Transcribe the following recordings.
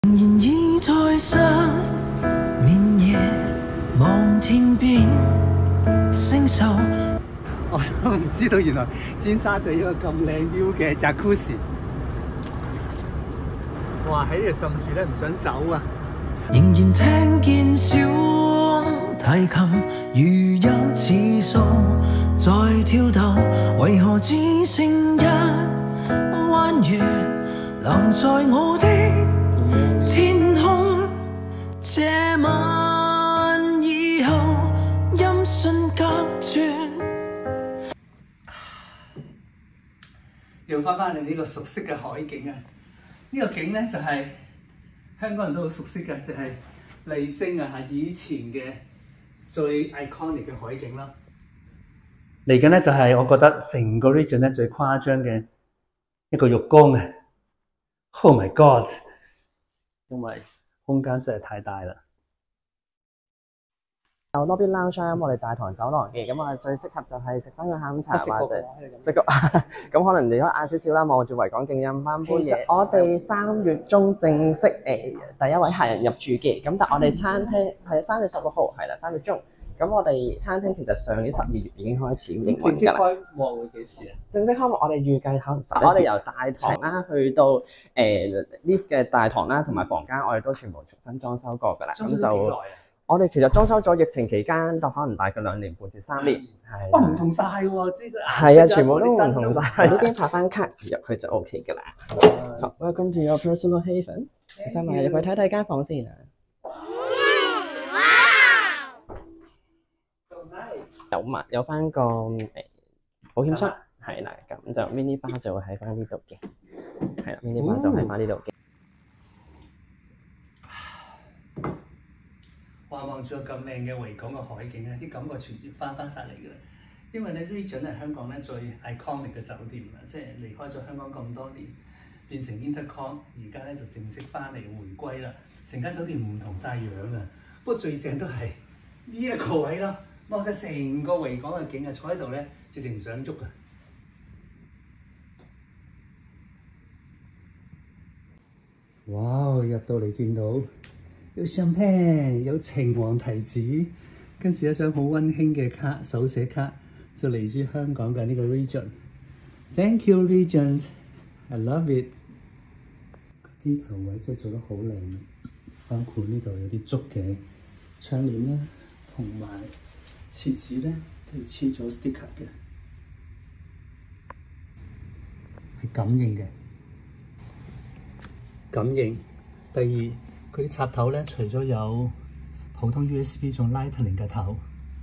然已在失眠夜望天边星宿。我唔知道原來尖沙咀有個咁靚 view 嘅 Jacuzzi。哇！喺呢度浸住咧，唔想走啊！仍然聽見小翁提琴，餘音似數在跳動，為何只剩一彎月留在我的天空？這晚以後，音訊隔絕。又翻返嚟呢個熟悉嘅海景啊！呢個景咧就係香港人都好熟悉嘅，就係麗晶啊，以前嘅最 iconic 嘅海景啦。嚟緊咧就係我覺得成個 region 咧最誇張嘅一個浴缸啊 ！Oh my god！ 因為空間實在太大啦。 有 lobby lounge 咁我哋大堂走廊嘅，咁我哋最適合就係食翻個下午茶或者食個咁可能你可以晏少少啦，望住維港景飲翻杯嘢。我哋3月中正式第一位客人入住嘅，咁但我哋餐廳係3月16號係啦，3月中。咁我哋餐廳其實上年12月已經開始營運㗎啦。正式開幕會幾時啊？正式開幕我哋預計可能10月。我哋由大堂啦去到lift 嘅大堂啦，同埋房間我哋都全部重新裝修過㗎啦。咁就我哋其實裝修咗疫情期間，就可能大概2年半至3年，係。哇，唔同晒喎，即係係啊，全部都唔同晒。呢邊拍翻卡入去就 OK 㗎啦。好 ，Welcome to your personal haven。小心啊，入去睇睇間房先啊。有翻個保險箱，係啦，咁就 mini bar 就會喺翻呢度嘅，係啦 ，mini bar 就喺翻呢度嘅。 哇！望住個咁靚嘅維港嘅海景咧，啲感覺全部翻晒嚟㗎啦。因為咧 Regent 係香港咧最 iconic 嘅酒店啦，即係離開咗香港咁多年，變成 Intercon， 而家咧就正式翻嚟回歸啦。成間酒店唔同晒樣啊！不過最正都係呢一個位咯，望晒成個維港嘅景啊，坐喺度咧直情唔想喐啊！哇！入到嚟見到有 champagne， 有橙黃提子，跟住一張好溫馨嘅卡，手寫卡，就嚟自香港嘅呢個 Regent。Thank you Regent，I love it。啲頭位真係做得好靚，包括呢度有啲竹嘅窗簾啦，同埋廁紙咧都係黐咗 sticker 嘅，係感應嘅。感應。第二，佢啲插頭咧，除咗有普通 USB， 仲 Lightning 嘅頭。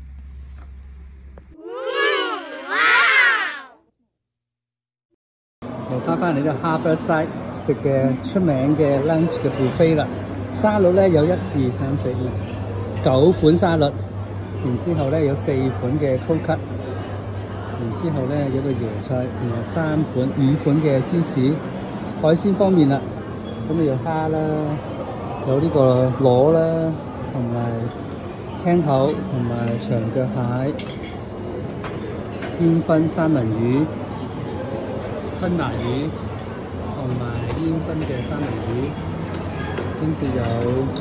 又翻嚟呢個 Harborside 食嘅出名嘅 lunch 嘅 buffet 啦。沙律咧有1、2、3、4、9款沙律，然之後咧有4款嘅 cold cut， 然之後咧有個椰菜，然後3款、5款嘅芝士。海鮮方面啦，咁有蝦啦。有呢個螺啦，同埋青口，同埋長腳蟹、煙燻三文魚、吞拿魚，同埋煙燻嘅三文魚，跟住有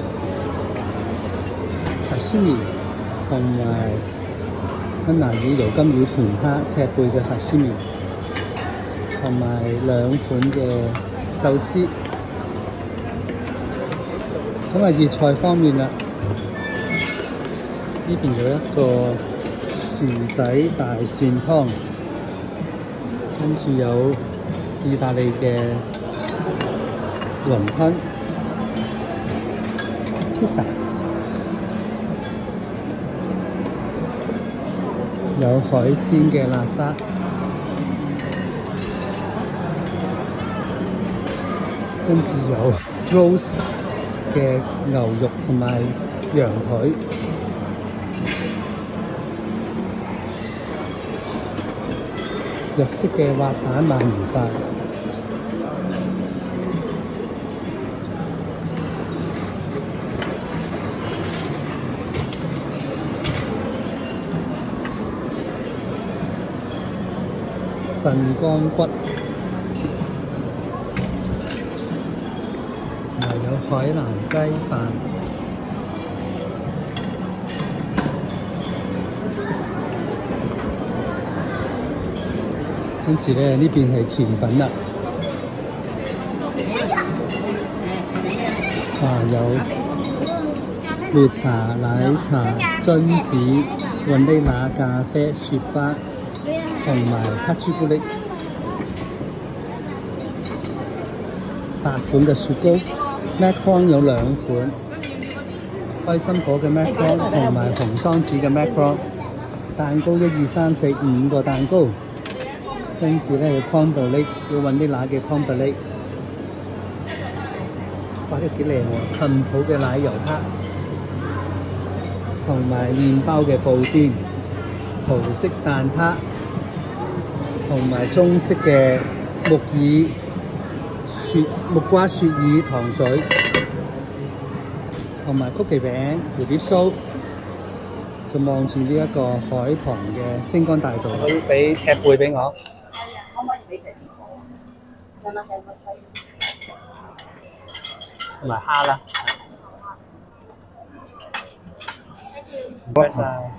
sashimi，同埋吞拿魚、油甘魚、甜蝦、赤貝嘅sashimi，同埋2款嘅壽司。咁啊，熱菜方面啦，呢邊有一個薯仔大蒜湯，跟住有意大利嘅雲吞、pizza， 有海鮮嘅辣沙，跟住有 roast嘅牛肉同埋羊腿，日式嘅滑蛋鰻魚飯，鎮江骨。有海南雞飯。跟住咧，呢邊係甜品啦。有綠茶、奶茶、榛子、雲呢拿咖啡、雪芭同埋黑朱古力。8款嘅雪糕 ，macaron 有2款，開心果嘅 macaron 同埋紅桑子嘅 macaron。蛋糕1、2、3、4、5個蛋糕。跟住咧，有 crumble 要雲呢拿嘅 crumble。哇！呢個幾靚喎，杏脯嘅奶油撻，同埋麵包嘅布丁，葡式蛋撻，同埋中式嘅木瓜雪耳糖水，同埋曲奇餅、蝴蝶酥。就望住呢一個海旁嘅星光大道。可以俾尺貝俾我。可唔可以俾隻？同埋蝦啦，唔該晒。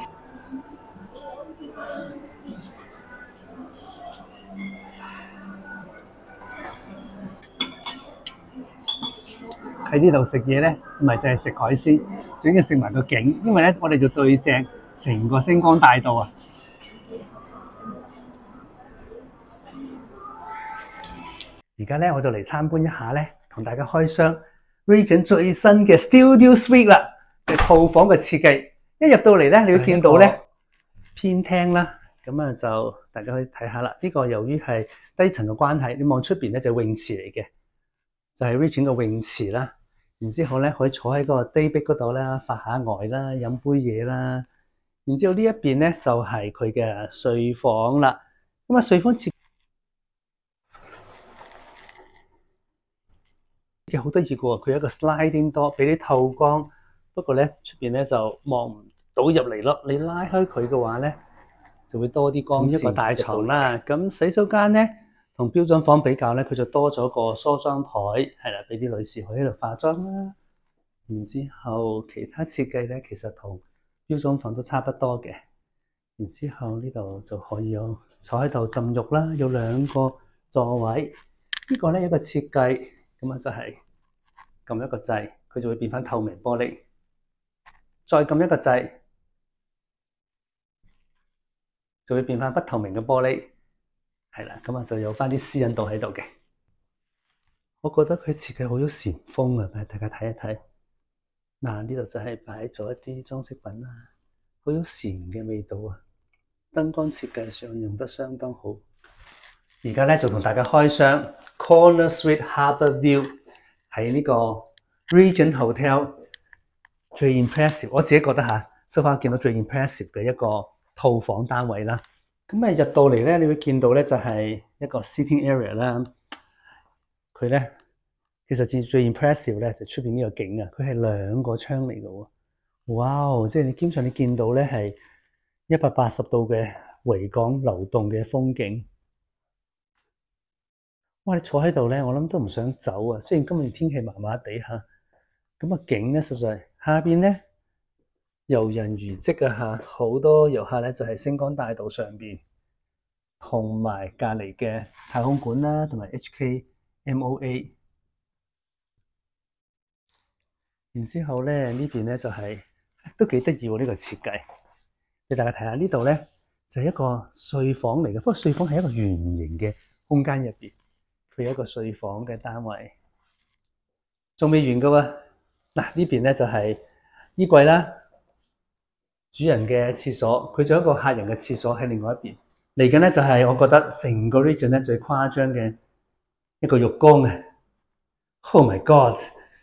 喺呢度食嘢咧，唔係淨係食海鮮，最緊要食埋個景，因為咧我哋就對正成個星光大道啊！而家咧我就嚟參觀一下咧。同大家開箱 Regent 最新嘅 Studio Suite 啦，嘅套房嘅設計。一入到嚟咧，你會見到咧偏廳啦，咁啊就大家可以睇下啦。呢個由於係低層嘅關係，你望出邊咧就係泳池嚟嘅，就係 Regent 嘅泳池啦。然之後咧可以坐喺個 day bed 嗰度啦，發下呆啦，飲杯嘢啦。然之後呢一邊咧就係佢嘅睡房啦。咁啊睡房設其實好得意嘅喎，佢有一個 sliding door 俾啲透光，不過咧出邊咧就望唔到入嚟咯。你拉開佢嘅話咧，就會多啲光線。一個大床啦，咁洗手間咧同標準房比較咧，佢就多咗個梳妝台，係啦，俾啲女士可以喺度化妝啦。然之後其他設計咧，其實同標準房都差不多嘅。然之後呢度就可以有坐喺度浸浴啦，有2個座位。呢個咧有一個設計。咁啊，就係撳一個掣，佢就會變翻透明玻璃。再撳一個掣，就會變翻不透明嘅玻璃。係啦，咁啊就有翻啲私隱度喺度嘅。我覺得佢設計好有禪風啊，俾大家睇一睇。嗱，呢度就係擺咗一啲裝飾品啦，好有禪嘅味道啊。燈光設計上用得相當好。而家咧就同大家開箱 Corner Suite Harbour View 喺呢個 Regent Hotel 最 impressive， 我自己覺得嚇，so far見到最 impressive 嘅一個套房單位啦。咁啊入到嚟咧，你會見到咧就係一個 sitting area 啦。佢咧其實最 impressive 咧就出邊呢個景啊，佢係2個窗嚟嘅喎。哇！即係你基本上你見到咧係180度嘅維港流動嘅風景。哇！你坐喺度咧，我諗都唔想走啊。雖然今日天氣麻麻地嚇，咁啊景咧實在下邊咧遊人如織啊嚇，好多遊客咧就係星光大道上邊，同埋隔離嘅太空館啦，同埋 HKMOA。然之後咧呢邊咧就係都幾得意喎呢個設計，俾大家睇下呢度咧就係一個睡房嚟嘅，不過睡房係一個圓形嘅空間入邊。佢有一個睡房嘅單位，仲未完㗎喎。嗱呢邊咧就係衣櫃啦，主人嘅廁所，佢仲有一個客人嘅廁所喺另外一邊。嚟緊咧就係我覺得成個 region 咧最誇張嘅一個浴缸啊 ！Oh my god！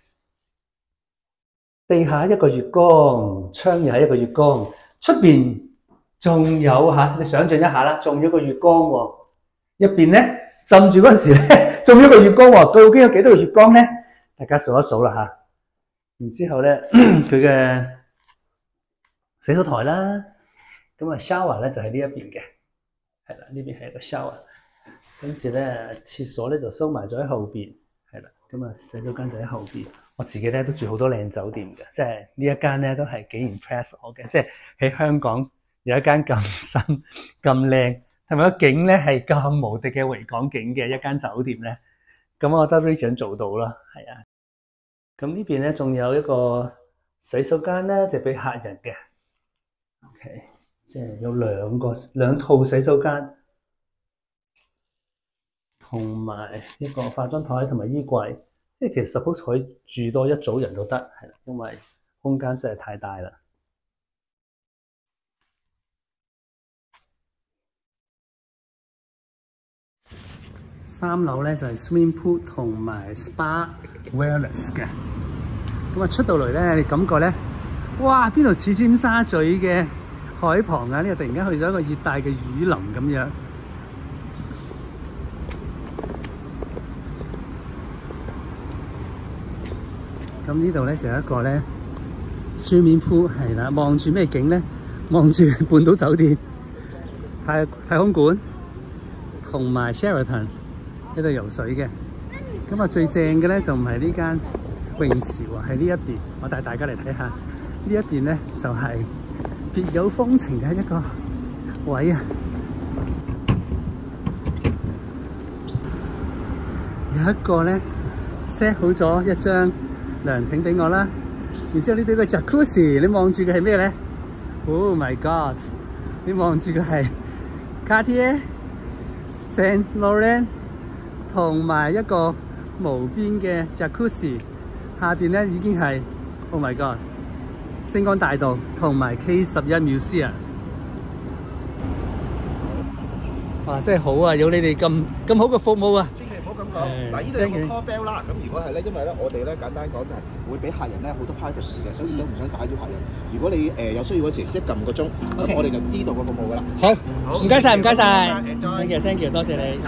地下一個浴缸，窗又係一個浴缸，出邊仲有嚇，你想象一下啦，仲有一個浴缸喎，入邊咧。浸住嗰時咧，仲有一個月光喎，究竟有幾多個月光咧？大家數一數啦嚇。然之後咧，佢嘅洗手台啦，咁啊 shower 咧就喺呢一邊嘅，係啦，呢邊係一個 shower。跟住咧，廁所咧就收埋咗喺後邊，係啦，咁啊洗手間就喺後邊。 我自己咧都住好多靚酒店嘅，即係呢一間咧都係幾 impress 我嘅，即係喺香港有一間咁新咁靚，同埋個景咧係咁無敵嘅維港景嘅一間酒店咧，咁我覺得 Regent 做到啦，係啊。咁呢邊咧仲有一個洗手間咧，就俾客人嘅 ，OK， 即係有兩套洗手間，同埋一個化妝台同埋衣櫃。即係其實 suppose 可以住多一組人都得，係啦，因為空間真係太大啦。3樓咧就係 swimming pool 同埋 spa wellness 嘅。咁啊出到嚟咧，你感覺咧，哇！邊度似尖沙咀嘅海旁啊？呢個突然間去咗一個熱帶嘅雨林咁樣。咁呢度咧就有一個咧 swimming pool 係啦，望住咩景咧？望住半島酒店、太空館同埋 Sheraton 喺度游水嘅。咁啊最正嘅咧就唔係呢間泳池喎，係呢一邊。我帶大家嚟睇下，呢一邊咧就係別有風情嘅一個位啊！有一個咧 set 好咗一張涼亭俾我啦，然之後呢度個 jacuzzi， 你望住嘅係咩咧 ？Oh my god！ 你望住嘅係 Cartier、Saint Laurent 同埋一個無邊嘅 jacuzzi， 下邊咧已經係 Oh my god！ 星光大道同埋 K11 Museum。哇！真係好啊，有你哋咁好嘅服務啊！ 嗱，呢度有個 call bell 啦。咁如果係咧，因為咧，我哋咧簡單講就係會俾客人咧好多 privacy 嘅，所以都唔想打擾客人。如果你有需要嗰時，一撳個鐘，咁我哋就知道個服務噶啦。 好，唔該晒，唔該晒 ，thank you，多謝你。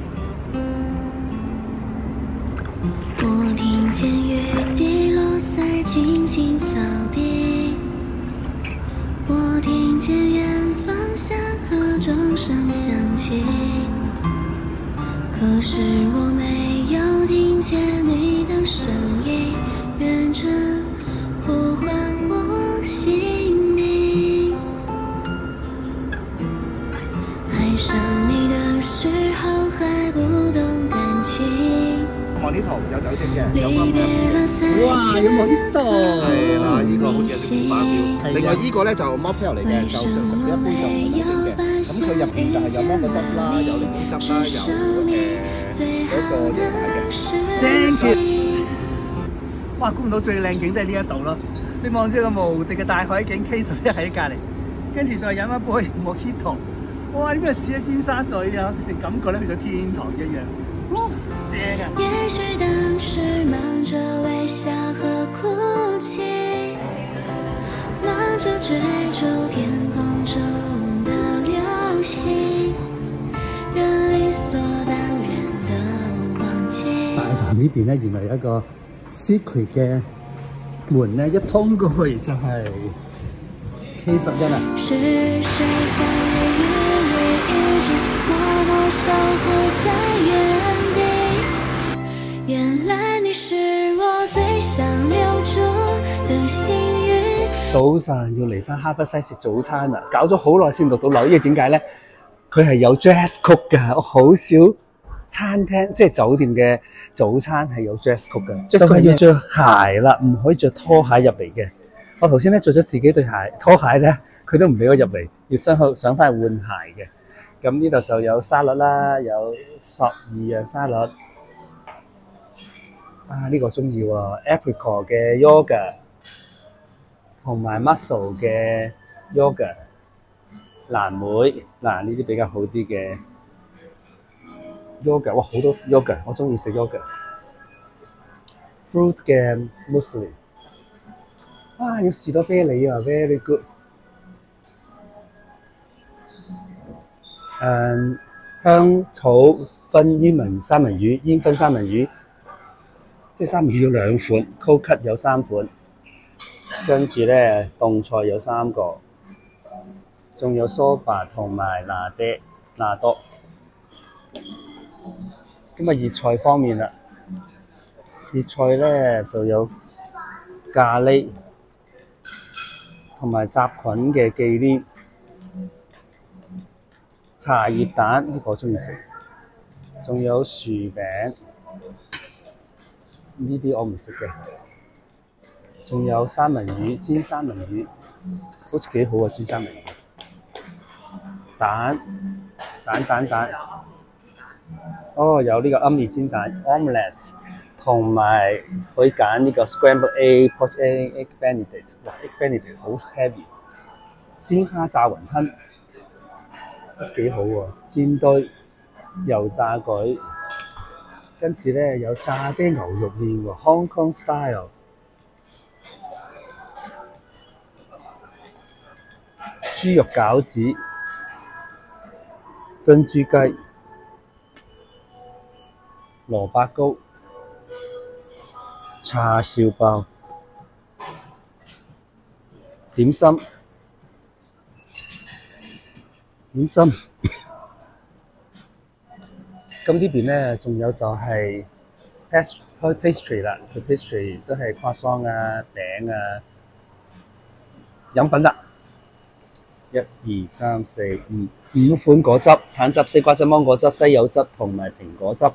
我聽見雨滴落在青青草地，我聽見遠方下課鐘聲響起。可是我沒有聽見你的聲音，認真呼喚我姓名。愛上你的時候還不懂感情。 望呢圖有酒精嘅，有離別了才哇！有冇呢度？ 係啦，呢個好似有啲古巴 feel。另外呢個咧就 mocktail 嚟嘅，就純一杯就冇酒精嘅。咁佢入邊就係有芒果汁啦，有檸檬汁啦，有嗰個椰奶嘅。 Thank you。哇！估唔到最靚景都係呢一度咯。你望住個無敵嘅大海景 K11喺隔離，跟住再飲一杯 Mojito。哇！呢邊似喺尖沙咀啊，直情感覺咧去咗天堂一樣。正啊！ 也許當時忙着微笑和哭泣，忙着追逐天空中的流星，人理所當然的忘記。 大堂呢邊咧，原來有一個 secret 嘅門咧，一通過去就係 K11啊！ 是誰在雨裏一直默默守護在原地？原來你是我最想留住的幸運。 早晨要嚟翻哈不西食早餐啊！搞咗好耐先落到樓，因為點解咧？佢係有 dress code 㗎，我好少餐廳即係酒店嘅早餐係有 dress code 㗎。dress code 係要着鞋啦，唔可以着拖鞋入嚟嘅。我頭先咧着咗自己對鞋拖鞋咧，佢都唔俾我入嚟，要上翻去換鞋嘅。咁呢度就有沙律啦，有12樣沙律。啊！呢、個中意喎 ，apricot 嘅 yogurt 同埋 mussel 嘅 yogurt， 藍莓嗱呢啲比較好啲嘅 yogurt， 哇好多 yogurt， 我中意食 yogurt。fruit 嘅 muesli， 哇要士多啤梨啊 ，very good。香草熏煙文三文魚，煙熏三文魚。即係三文魚有2款 ，cold cut 有3款，跟住咧凍菜有3個，仲有梳白同埋拿多。咁啊熱菜方面啦， 熱菜咧就有咖喱同埋雜菌嘅忌廉、茶葉蛋呢個我中意食，仲有薯餅呢啲我唔食嘅，仲有三文魚煎三文魚，好似幾好啊！煎三文魚，蛋，哦有呢個奄美煎蛋 omelette。同埋可以揀呢個 scrambled egg、poached egg、egg benedict， 哇 egg benedict 好 heavy， 鮮蝦炸雲吞都幾好喎，煎堆、油炸舉，跟住咧有沙爹牛肉麵喎 ，Hong Kong style， 豬肉餃子、珍珠雞、蘿蔔糕。叉燒包、點心，咁呢邊咧仲有就係 pastry 啦，佢 pastry 都係croissant啊、餅啊、飲品啦。1、2、3、4、5款果汁：橙汁、西瓜汁、芒果汁、西柚汁同埋蘋果汁。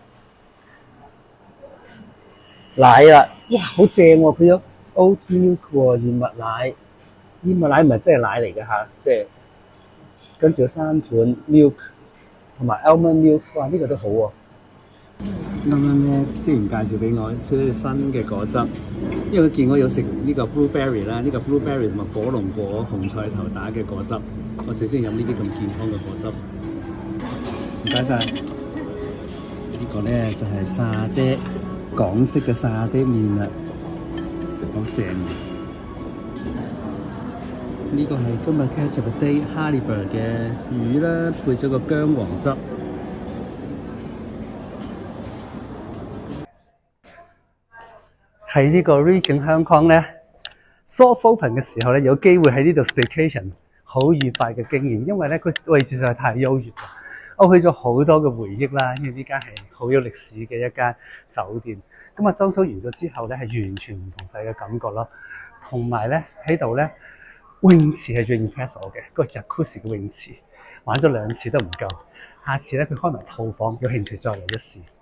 奶啦，哇，好正喎！佢有 oat milk 喎，燕麥奶。燕麥奶唔係真係奶嚟嘅嚇，即係跟住有3款 milk 同埋 almond milk， 哇！呢個都好喎。啱啱咧，之前介紹俾我出咗新嘅果汁，因為佢見我有食呢個 blueberry 啦，呢個 blueberry 同埋火龍果、紅菜頭打嘅果汁，我最中意飲呢啲咁健康嘅果汁。唔該晒。呢個咧就係沙爹。港式嘅沙爹麵啦，好正！呢個係今日 catch of the day halibut 嘅魚啦，配咗個薑黃汁。喺呢個 Regent 香港咧 ，soft open 嘅時候咧，有機會喺呢度 staycation， 好愉快嘅經驗，因為咧佢位置實在太優越啦。我去咗好多嘅回憶啦，因為呢間係好有歷史嘅一間酒店。咁啊，裝修完咗之後咧，係完全唔同晒嘅感覺咯。同埋咧喺度咧，泳池係最 impress 我嘅，嗰個 jacuzzi 嘅泳池玩咗2次都唔夠。下次咧佢開埋套房，有興趣再嚟一試。